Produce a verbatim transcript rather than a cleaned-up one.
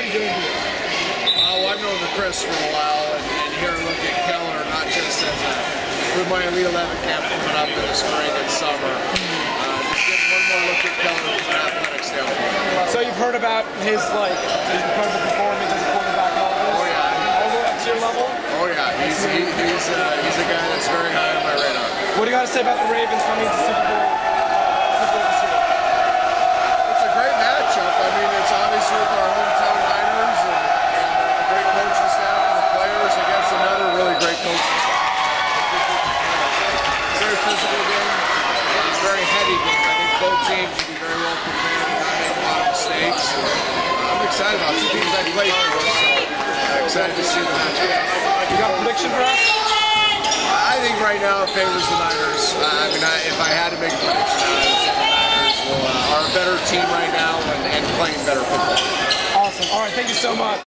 you doing here? Uh, well, I've known the Chryst for a while, and, and here look at Keller, not just as a, with my Elite eleven camp coming up in the spring and summer. Uh, just getting one more look at Keller from an athletic standpoint. So you've heard about his like his incredible performance as a quarterback and all this? Oh yeah. All the way up to your level? Oh yeah, he's, he, he's, uh, he's a guy that's very high on my radar. What do you got to say about the Ravens coming to Super Bowl? Super Bowl this year? It's a great matchup. I mean, it's obviously with our hometown Niners and, and uh, the great coaching staff and the players against another really great coaching staff. It's a very physical game. It's a very heady game. I think both teams will be very well prepared and not make a lot of mistakes. Uh, I'm excited about two teams I played for, so I'm excited to see the matchup. You got a prediction for us? I think right now it favors the Niners. Uh, I mean, I, if I had to make a prediction, I would say the Niners will, uh, are a better team right now and, and playing better football. Awesome. All right, thank you so much.